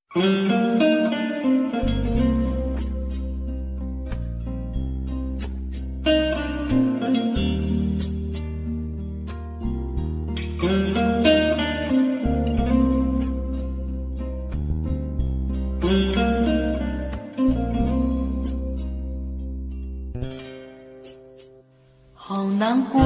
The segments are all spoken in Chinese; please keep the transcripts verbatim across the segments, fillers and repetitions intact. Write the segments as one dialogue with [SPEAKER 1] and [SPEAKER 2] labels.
[SPEAKER 1] 好难过，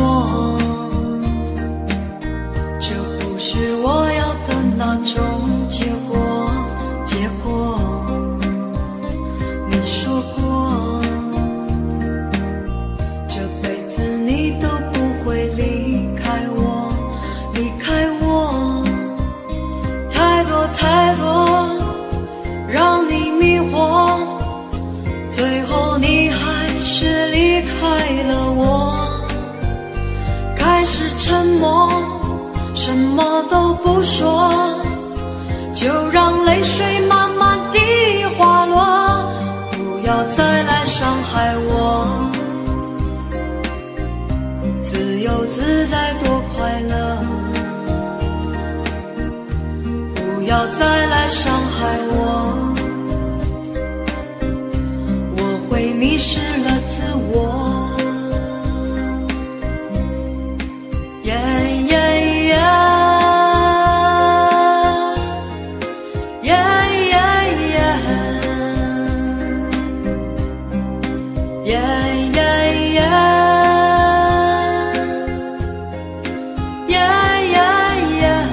[SPEAKER 1] 这不是我要的那种结果。结果，你说过，这辈子你都不会离开我，离开我。太多太多让你迷惑，最后你还是离开了我。开始沉默，什么都不说，就让泪水慢慢地滑落。不要再来伤害我，自由自在多快乐。不要再来伤害我，我会迷失了自我。Yeah, yeah, yeah. Yeah, yeah, yeah. Yeah, yeah, yeah. Yeah, yeah, yeah.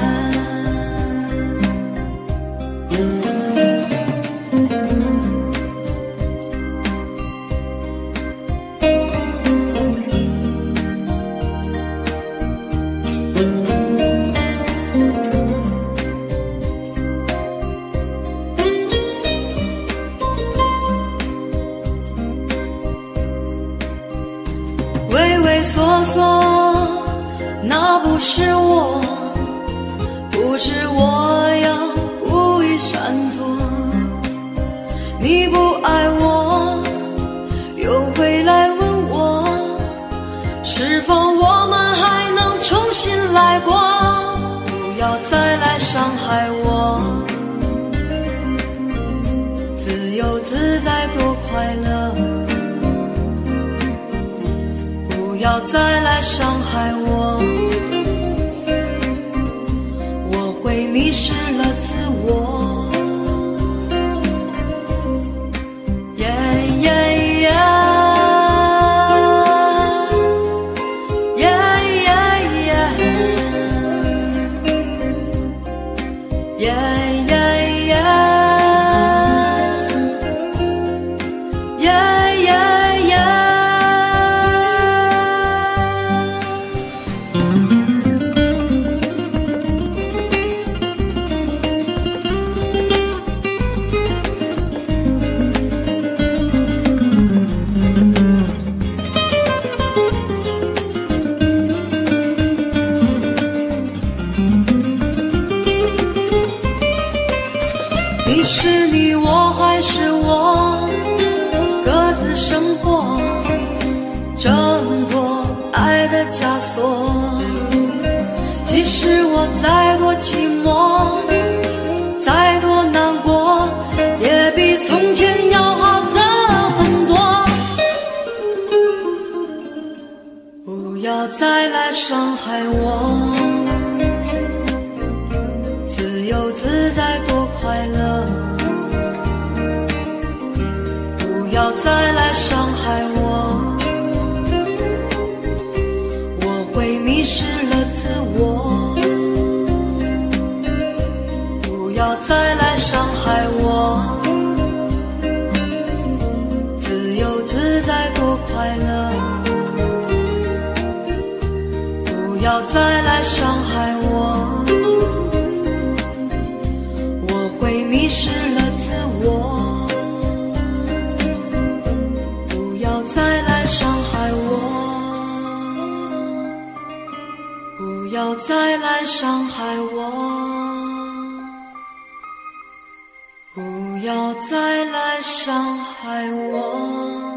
[SPEAKER 1] 畏畏缩缩，那不是我，不是我要故意闪躲。你不爱我，又回来问我，是否我们还能重新来过？不要再来伤害我，自由自在多快乐。不要再来伤害我，我会迷失了自我。Yeah, yeah, yeah. Yeah, yeah, yeah. Yeah, yeah, yeah. Yeah, yeah, yeah.你是你，我还是我，各自生活，挣脱爱的枷锁。即使我再多寂寞，再多难过，也比从前要好的很多。不要再来伤害我，自由自在多快乐。不要再来伤害我，我会迷失了自我。不要再来伤害我，自由自在多快乐。不要再来伤害我，我会迷失了自我。不要再来伤害我，不要再来伤害我，不要再来伤害我。